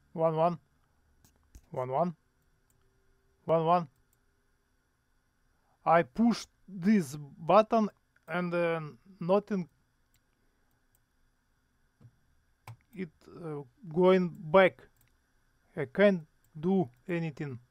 1 1 1 1 1 1. I push this button and nothing it going back. I can't do anything.